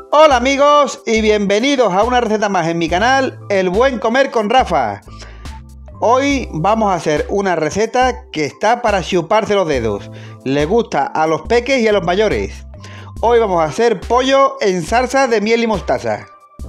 Hola amigos y bienvenidos a una receta más en mi canal, El Buen Comer con Rafa. Hoy vamos a hacer una receta que está para chuparse los dedos. Le gusta a los peques y a los mayores. Hoy vamos a hacer pollo en salsa de miel y mostaza.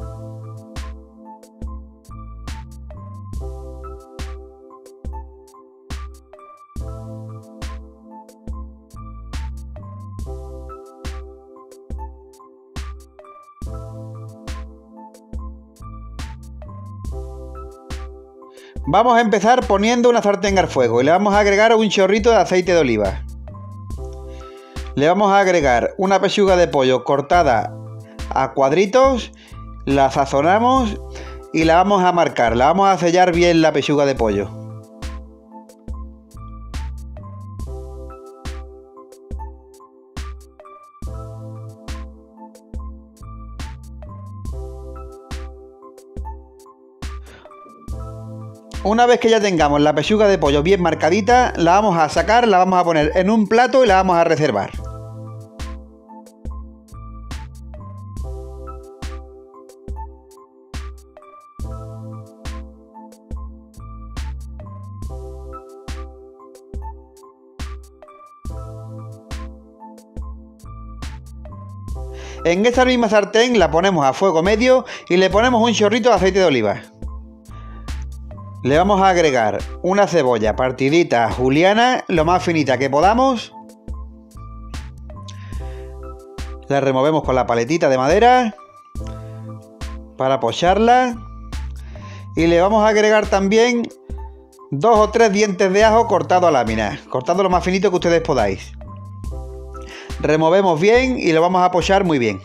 Vamos a empezar poniendo una sartén al fuego y le vamos a agregar un chorrito de aceite de oliva. Le vamos a agregar una pechuga de pollo cortada a cuadritos, la sazonamos y la vamos a marcar, la vamos a sellar bien la pechuga de pollo. Una vez que ya tengamos la pechuga de pollo bien marcadita, la vamos a sacar, la vamos a poner en un plato y la vamos a reservar. En esa misma sartén la ponemos a fuego medio y le ponemos un chorrito de aceite de oliva. Le vamos a agregar una cebolla partidita juliana, lo más finita que podamos. La removemos con la paletita de madera para pocharla. Y le vamos a agregar también 2 o 3 dientes de ajo cortado a láminas, cortado lo más finito que ustedes podáis. Removemos bien y lo vamos a pochar muy bien.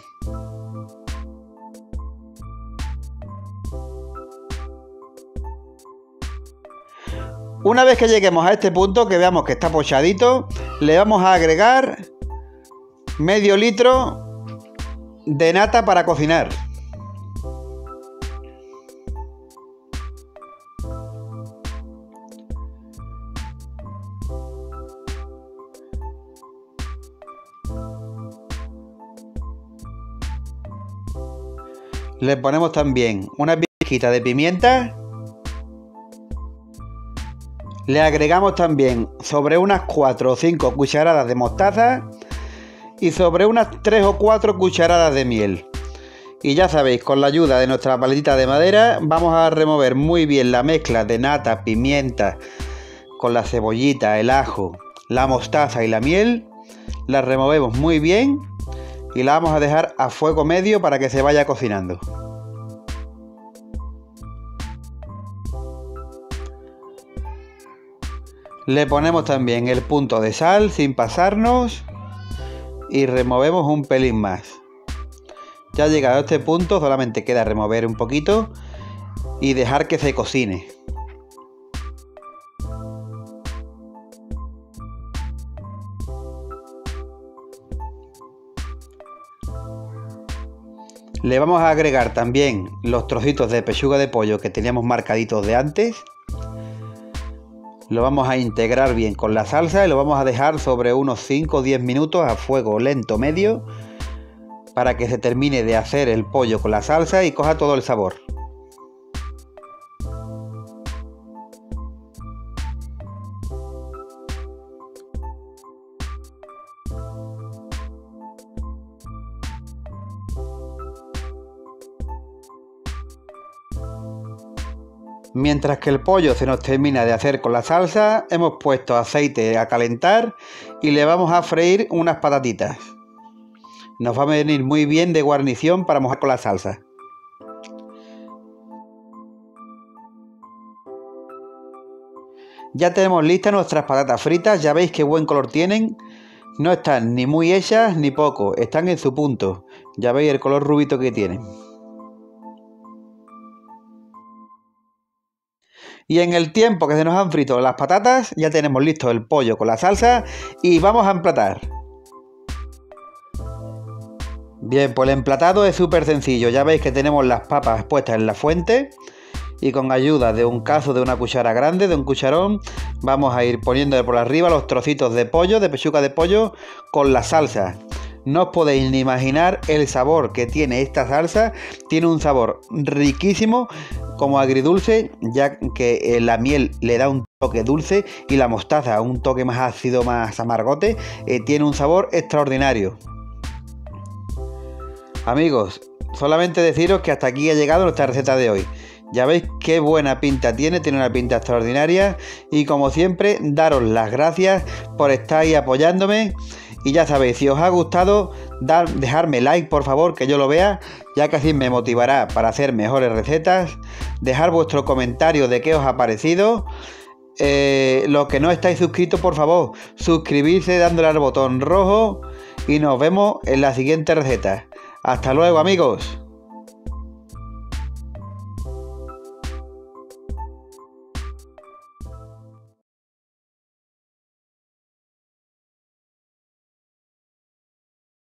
Una vez que lleguemos a este punto, que veamos que está pochadito, le vamos a agregar medio litro de nata para cocinar. Le ponemos también una pizquita de pimienta. Le agregamos también sobre unas 4 o 5 cucharadas de mostaza y sobre unas 3 o 4 cucharadas de miel. Y ya sabéis, con la ayuda de nuestra paletita de madera vamos a remover muy bien la mezcla de nata, pimienta, con la cebollita, el ajo, la mostaza y la miel. La removemos muy bien y la vamos a dejar a fuego medio para que se vaya cocinando. Le ponemos también el punto de sal sin pasarnos y removemos un pelín más. Ya llegado a este punto solamente queda remover un poquito y dejar que se cocine. Le vamos a agregar también los trocitos de pechuga de pollo que teníamos marcaditos de antes. Lo vamos a integrar bien con la salsa y lo vamos a dejar sobre unos 5 o 10 minutos a fuego lento medio para que se termine de hacer el pollo con la salsa y coja todo el sabor. Mientras que el pollo se nos termina de hacer con la salsa, hemos puesto aceite a calentar y le vamos a freír unas patatitas. Nos va a venir muy bien de guarnición para mojar con la salsa. Ya tenemos listas nuestras patatas fritas, ya veis qué buen color tienen. No están ni muy hechas ni poco, están en su punto. Ya veis el color rubito que tienen. Y en el tiempo que se nos han frito las patatas, ya tenemos listo el pollo con la salsa y vamos a emplatar. Bien, pues el emplatado es súper sencillo. Ya veis que tenemos las papas puestas en la fuente y con ayuda de un cazo de una cuchara grande, de un cucharón, vamos a ir poniendo por arriba los trocitos de pollo, de pechuga de pollo con la salsa. No os podéis ni imaginar el sabor que tiene esta salsa. Tiene un sabor riquísimo, como agridulce, ya que la miel le da un toque dulce y la mostaza un toque más ácido, más amargote. Tiene un sabor extraordinario. Amigos, solamente deciros que hasta aquí ha llegado nuestra receta de hoy. Ya veis qué buena pinta tiene una pinta extraordinaria. Y como siempre, daros las gracias por estar ahí apoyándome. Y ya sabéis, si os ha gustado, dejadme like por favor, que yo lo vea, ya que así me motivará para hacer mejores recetas. Dejar vuestro comentario de qué os ha parecido. Los que no estáis suscritos, por favor, suscribirse dándole al botón rojo. Y nos vemos en la siguiente receta. Hasta luego, amigos.